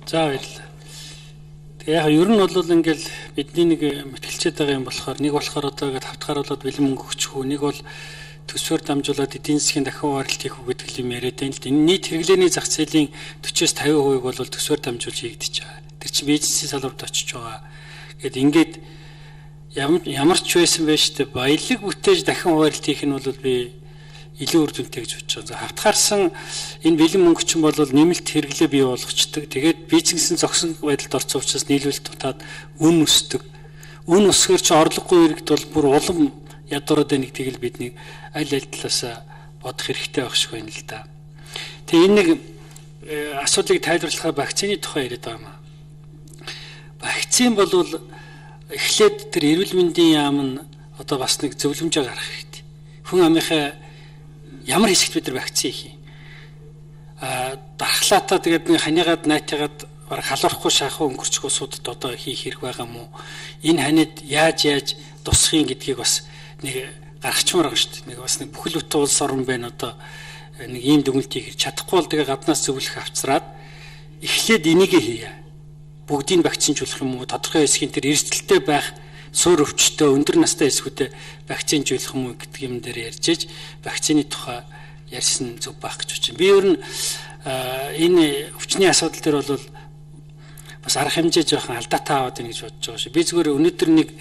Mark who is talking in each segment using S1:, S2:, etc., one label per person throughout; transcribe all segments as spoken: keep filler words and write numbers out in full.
S1: За баярлалаа. Тэгээ яг ер нь бол ингээл бидний нэг мэтгэлцээд байгаа юм болохоор нэг болохоор одоо ингээд хавтгааруулаад бэлэн мөнгө өгчихгүй, нэг бол төсвөр дамжуулаад эдийн засгийн дахин хуваарлт хийх үг гэдэг юм яриад байна л да. Энэ нийт хэрэглээний зах зээлийн forty-с fifty percent бол төсвөр дамжуулж хийгдэж байгаа. Тэр чинь бизнесийн салбарт очиж байгаа. Гэт ингээд ямар ч байсан байж тээ баялаг бүтээж дахин хуваарлт хийх нь бол би илүү үр дүнтэй гэж бодож байгаа. Хавтгаарсан энэ бэлэн мөнгө чинь бол нэмэлт хэрэглээ бий болгочдөг. Тэгээд бизнесийн зогсон байдалд орсон учраас нийлүүлэлт дутаад үн өсдөг. Үн өсгөр чи орлогогүй иргэд бол бүр улам ядуураад байна гэдгийг л бидний аль аль талаас бодох хэрэгтэй байх шиг байна л да. Тэгээ энэ нэг асуудлыг тайлбарлахаар вакцины тухай яриад байгаа юм аа. Вакцин бол эхлээд тэр эрүүл мэндийн яам нь одоо бас нэг зөвлөмжөө гаргах хэрэгтэй. Хүн амынхаа ямар хэсэгт бид нар вакцин хийх юм. Аа дархлаатаа тэгээд нэг ханигаад найтагаад бараг халуурахгүй шахах өнгөрчгөө судад одоо хийх хэрэг байгаа мó. Энэ ханид яаж яаж тусахын гэдгийг бас нэг гаргачмаар байгаа шүү дээ. Нэг бас нэг бүхэл бүтэн улс орн байна одоо нэг ийм дүгнэлтийг хийж чадахгүй бол тэгээ гаднаас зөвлөх авцраад эхлээд энийг хийе. Бүгдийг вакцинжуулах юм уу? Тодорхой хэсгийн тэр эрсдэлтэй байх суур өвчтөй өндөр настай хэсгүүдэд вакцинжуулах юм уу гэдэг юм дээр ярьж иж вакцины тухай ярьсан зөв байх гэж байна. Би ер нь энэ өвчний асуудал дээр бол бас арга хэмжээ жоохон алдаатай аваад байна гэж бодож байгаа шүү. Би зүгээр өнөөдөр нэг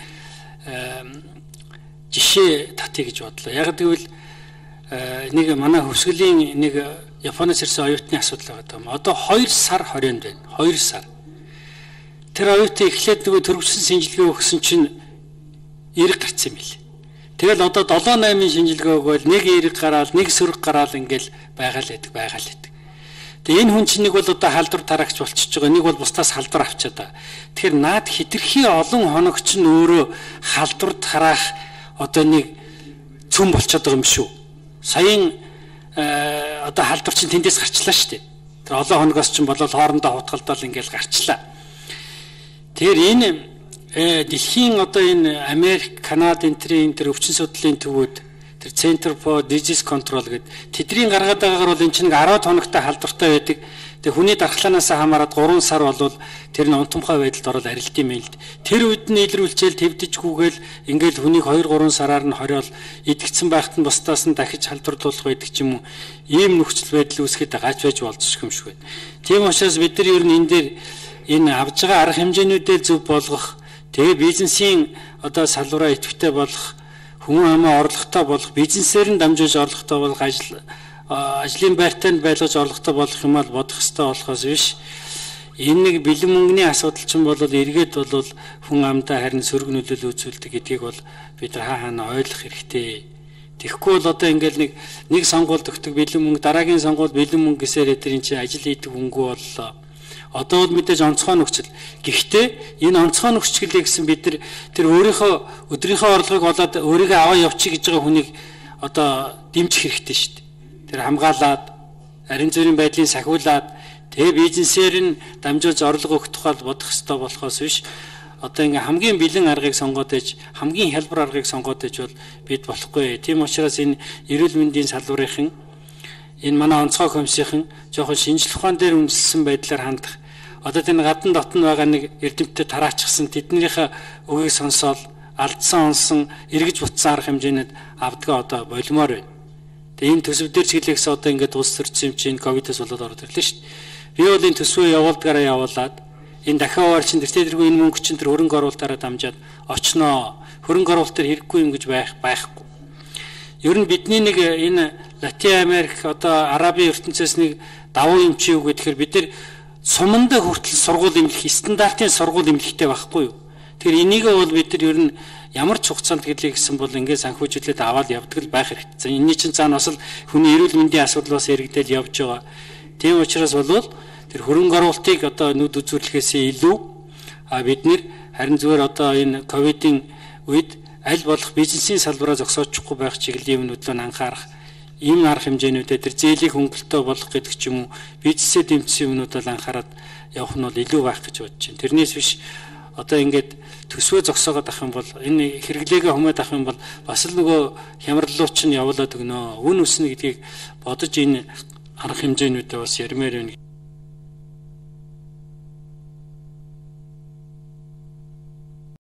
S1: жишээ татъя гэж бодлоо. Яг гэвэл нэг манай хөвсгөлийн нэг Японоос ирсэн оюутны асуудал байгаа юм. Одоо two сар хорионд байна. two сар. Тэр оюутан эхлээд нөгөө төрөвчсөн шинжилгээ өгсөн чинь эрг гарцсан юм билээ. Тэгэл одоо seven eight шинжилгээ өгөөл нэг эрг гараал, нэг сөрөг гараал ингээл байгаа л байдаг, байгаа л байдаг. Тэгээ энэ хүн чинь нэг бол одоо халдвар тараагч болчихж байгаа, нэг бол бусдаас халдвар авчаад байгаа. Тэгэхээр наад хитрхи олон хоног чинь өөрөө халдвар тараах одоо нэг цөм болчиход байгаа юм шүү. Саяын одоо халдвар чинь тэндээс гарчлаа шүү дээ. Тэр олон хоногоос чинь болоод хоорондоо хутгалдаал ингээл гарчлаа. Тэгэхээр энэ дэлхийн одоо энэ Америк, Канада энтрийн тэр өвчин судлалын төвүүд тэр Center for Disease Control гэдэг тэдний гаргаад байгаагаар бол энэ чинь ten хоногтой халдвартай байдаг. Тэгээ хүний дархлаанаас хамаарат three сар болвол тэр нь унтамхай байдалд ороод арилт юм л. Тэр үед нь илрүүлчээл твдчихгүйгээл ингээл хүнийг two three сараар нь хориол идэгцэн байхад нь бусдаас нь дахиж халдварлуулах байдаг ч юм уу. Ийм нөхцөл байдал үүсгээд гаж байж болцсох юм шиг байна. Тийм учраас бид нар ер нь энэ дээр энэ авж байгаа арга хэмжээнүүдээ зөв болгох, тэгээ бизнесийн одоо салбараа идэвхтэй болгох, хүмүүс амаа орлоготой болгох, бизнесээр нь дамжуулж орлоготой болгох, ажил ажлын байртаа нь байлгаж орлоготой болгох юм аа бодох ёстой болохоос биш. Энэ нэг бэлэн мөнгөний асуудал ч юм бол эргээд бол хүн амдаа харин сөрөг нөлөөлөл үзүүлдэг гэдгийг бол бид хаа хаана ойлгох хэрэгтэй. Тэгэхгүй бол одоо ингээл нэг нэг сонгуульд өгдөг бэлэн мөнгө, дараагийн сонгуульд бэлэн мөнгө гэсээр тэр чинь ажил хийдэг хөнгөө боллоо. Одоо бол мэдээж онцгой нөхцөл. Гэхдээ энэ онцгой нөхцөлийг гэсэн бид нар тэр өөрийнхөө өдрийнхөө орлогыг болоод өөрийгөө аваа явчих гэж байгаа хүнийг одоо дэмжих хэрэгтэй шүү дээ. Тэр хамгаалаад, арин зүрийн байдлыг сахиулаад, тэгээ бизнесээр нь дамжуулж орлого өгөх тухай бодох ёстой болохоос биш. Одоо ингээм хамгийн бэлэн аргыг сонгоод ээж, хамгийн хялбар аргыг сонгоод ээж бол бид болохгүй. Тийм учраас энэ эрүүл мэндийн салбарын энэ манай онцгой комиссийн жоохон шинжлэх ухаан дээр үндэслэн байдлаар хандах. Одоо тэр гадна дотн байгаа нэг эрдэмтдээ тараачихсан тэднийхээ үгийг сонсоод алдсан онсон эргэж бутсан арга хэмжээнд авдгаа одоо болимоор байна. Тэгээ энэ төсөв дээр чиглэлээс одоо ингээд улс төрсөн юм чинь ковидос болоод ороод ирлээ шүү дээ. Би бол энэ төсвөө явуулдгаараа явуулаад энэ дахин хаваар чинь тэр тэргүй энэ мөнгө чинь тэр хөрөнгө оруулалтаараа дамжаад очноо. Хөрөнгө оруулалт төр хэрэггүй юм гэж байх байхгүй. Ер нь бидний нэг энэ Латин Америк одоо Арабын ертөнцөөс нэг давуу юм чи юу гэхээр бид нар сумандаа хүртэл сургууль эмнэлэх стандартын сургууль эмнэлэхтэй байхгүй юу. Тэгэхээр энийг бол бид нар ер нь ямар ч хугацаанд хэлээ гэсэн бол ингээд санхүүжүүлээд аваад явдаг л байх хэрэгтэй. Энийний чинь цаанаас л хүний эрүүл мэндийн асуудлаас эргədэл явж байгаа. Тийм учраас бол тэр хөрөнгө оруулалтыг одоо нүд үзүүлэхээс илүү а бид нар харин зүгээр одоо энэ ковидын үед аль болох бизнесийн салбараа зогсоочихгүй байх чиглэлийн юмнууд нь анхаарах, ийм арга хэмжээнүүдэд тэр зээлийг хөнгөлөлтөө болгох гэдэг ч юм уу бизнесээ дэмжсэн юмнуудад анхаарат явах нь бол илүү байх гэж бодож байна. Тэрнээс биш одоо ингээд төсвөө зогсоогоод авах юм бол энэ хэрэглээгээ хумаад авах юм бол бас л нөгөө хямраллууч нь явуулаад өгнө. Үн өснө гэдгийг бодож энэ арга хэмжээнүүдээ бас ярмаар байна.